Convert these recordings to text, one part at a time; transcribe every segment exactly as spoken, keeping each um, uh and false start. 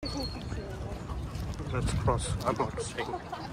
Let's cross. I'm not saying.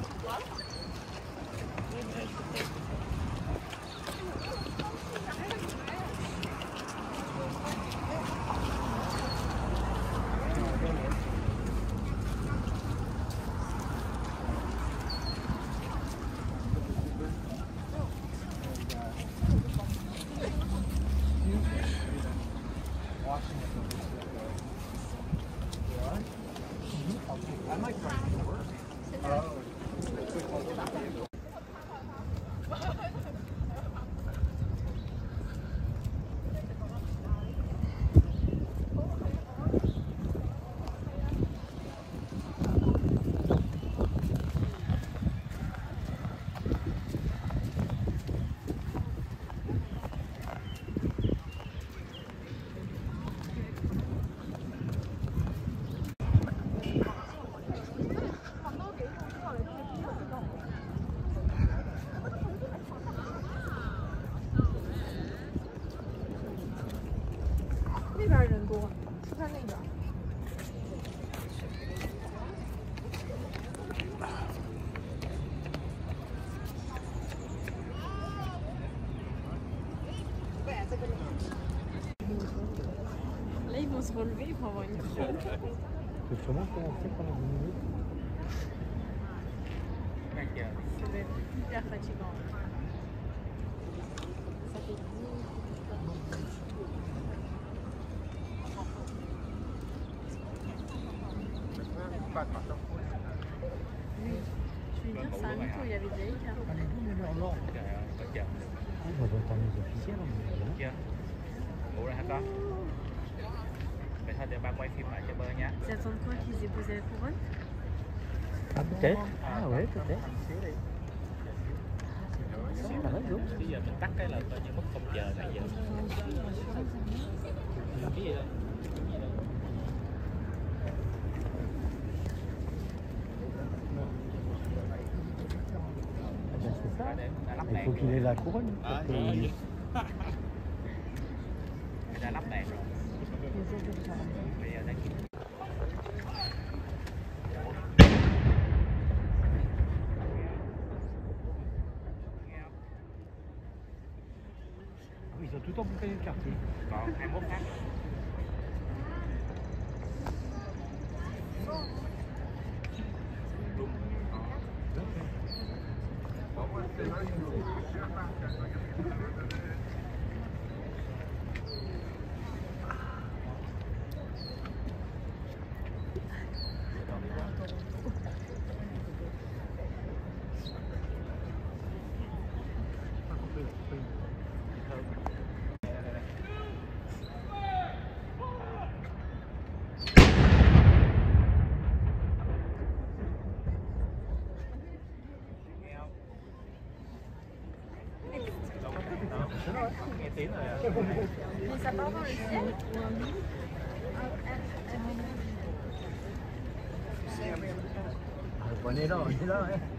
Là, ils vont se relever, ils vont avoir une crampe. Tu peux sûrement commencer pendant dix minutes. Ça va être hyper fatigant. Ça fait oui, je vais dire, c'est un mytho, il y avait déjà écart. On va attendre les officiels. Ils attendent quoi, qu'ils aient posé la couronne? Ah peut-être. Ah ouais, peut-être. T'as raison. Bây giờ mình tắt cái là coi như mất không giờ nãy giờ. Cái gì đó. C'est ça. Il faut qu'il ait la couronne. À, que... người ta lắp đèn rồi. Bây giờ đang Ils ont tout embouteillé le quartier. còn hai mươi mốt khác. Nghe tiếng rồi à. Mais ça part dans le ciel? On est là, on est là. Hein.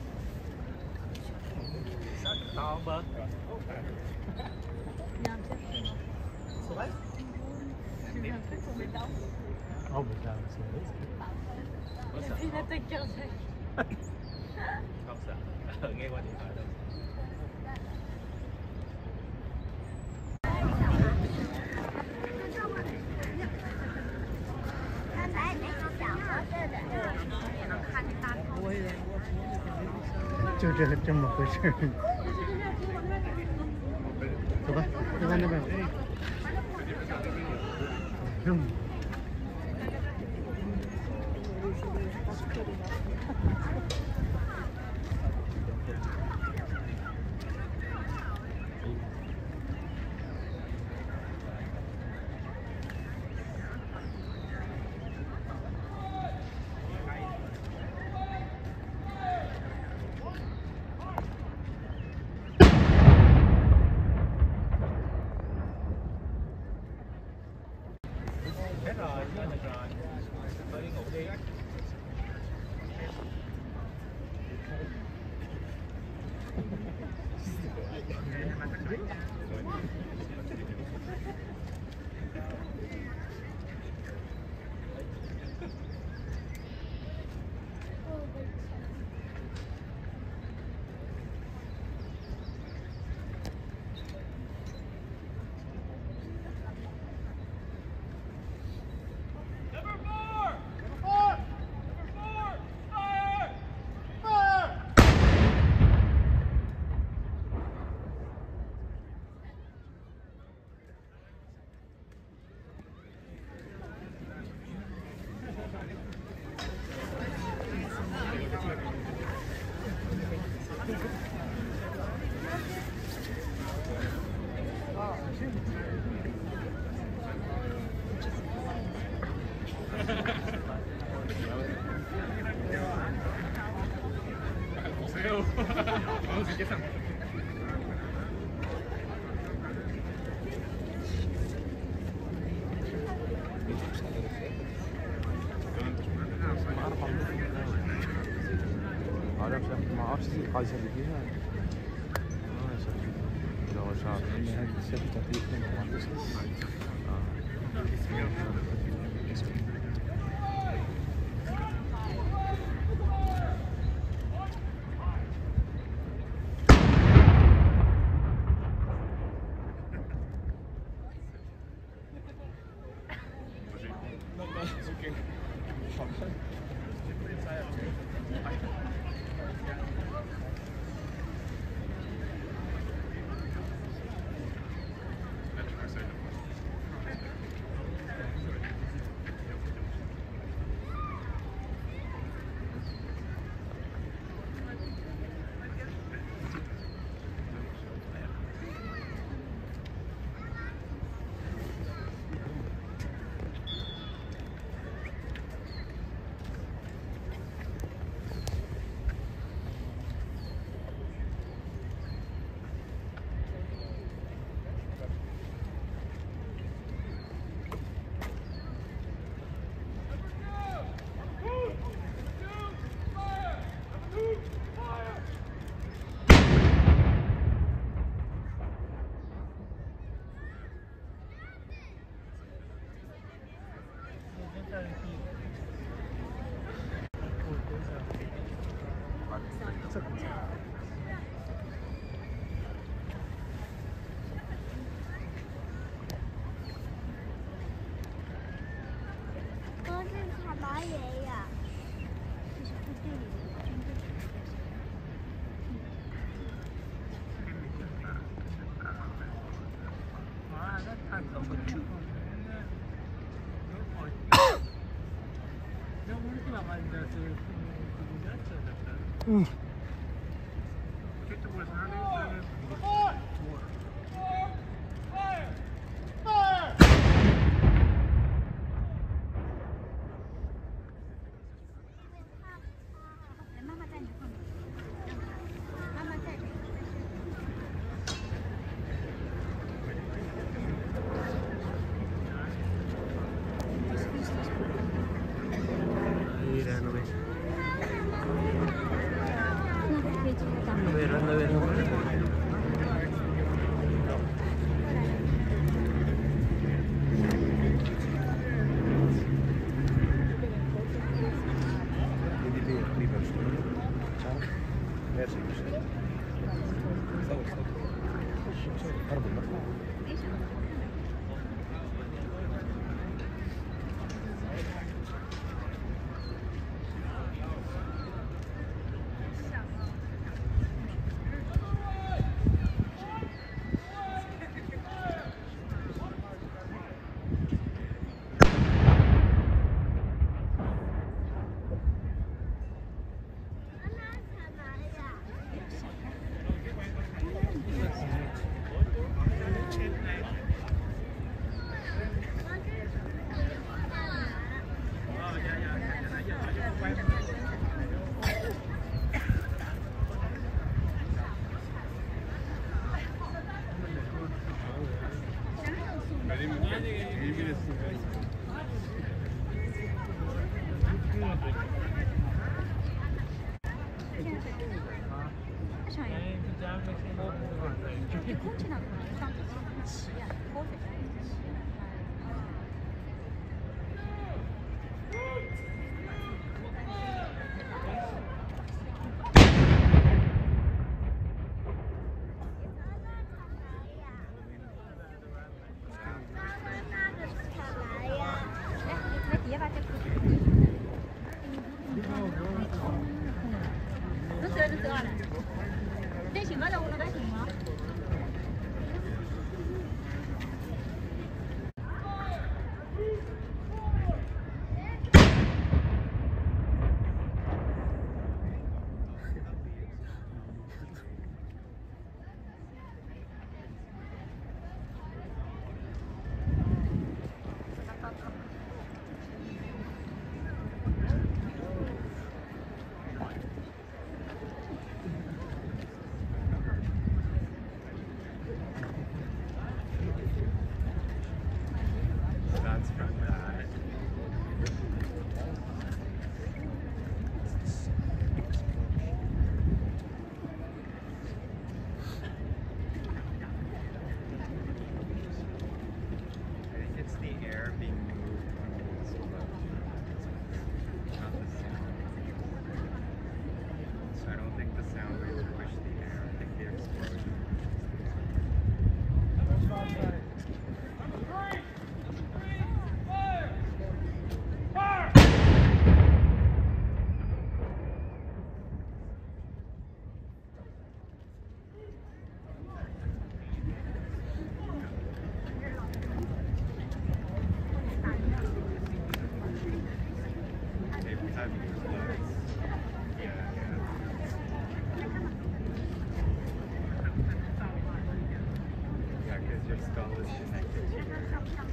To bên. Il y a un piège. C'est vrai? J'ai vu un truc tomber dedans. Oh, mais là, c'est vrai. Il a fait une attaque cardiaque. Không sợ. Nghe qua điện thoại thôi. 就这这么回事。走吧，再往那边。扔。 Hết rồi, hết được rồi. Tôi đi ngủ đi. ما اعرفش القايسه اللي فيها اه شكل لو شعر ان هذه الشكل تقريبا 응. heavy. Yeah, yeah. Yeah, because your skull is connected to your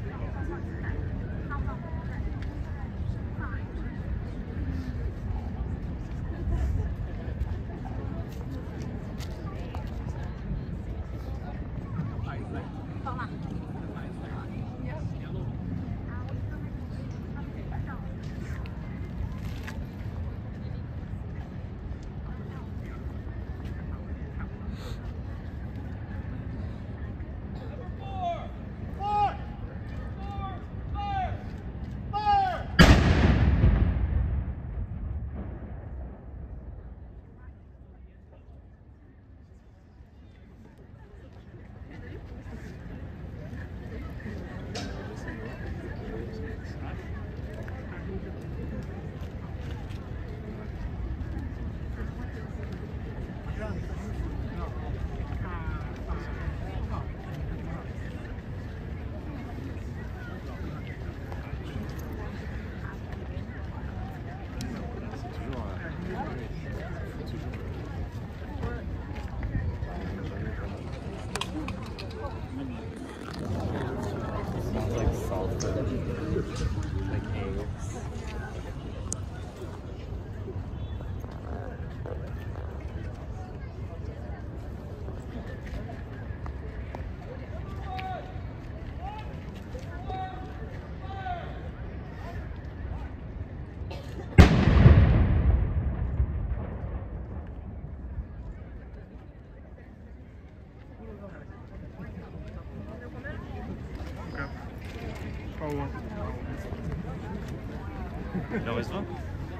Il en reste vingt?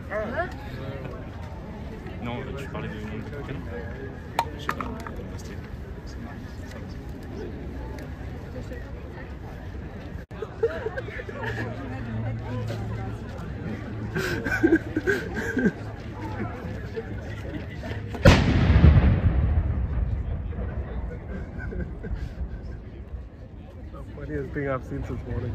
Non, tu parlais du nombre de canons. Je sais pas, il en restait. The funniest thing I've seen this morning.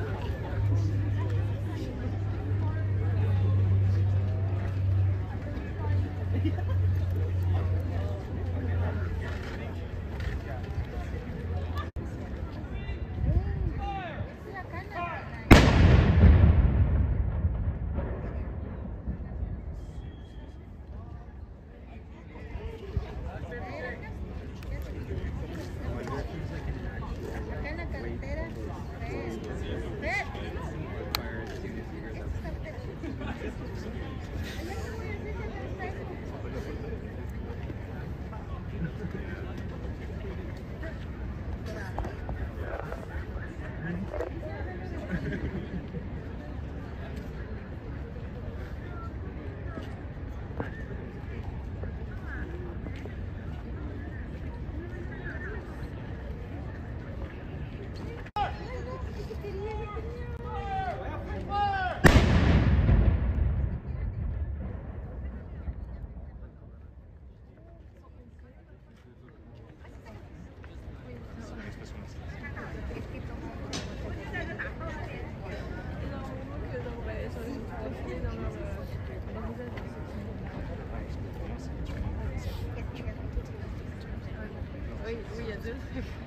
Oui, oui, il y a deux.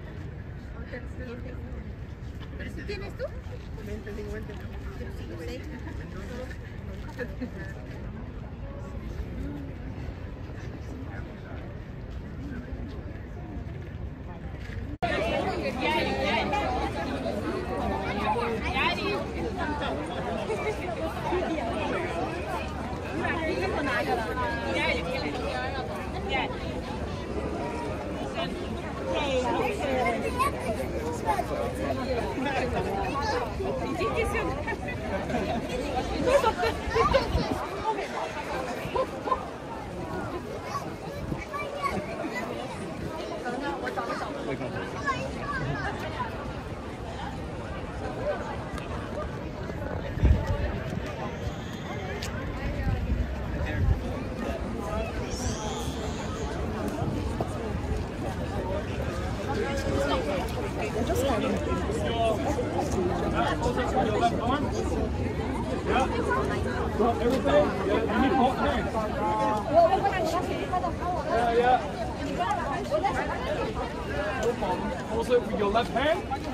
¿Tienes tú? veinte, cincuenta. Just Got everything? Yeah, you need hot hands. Yeah, yeah. No problem. Also, with your left hand,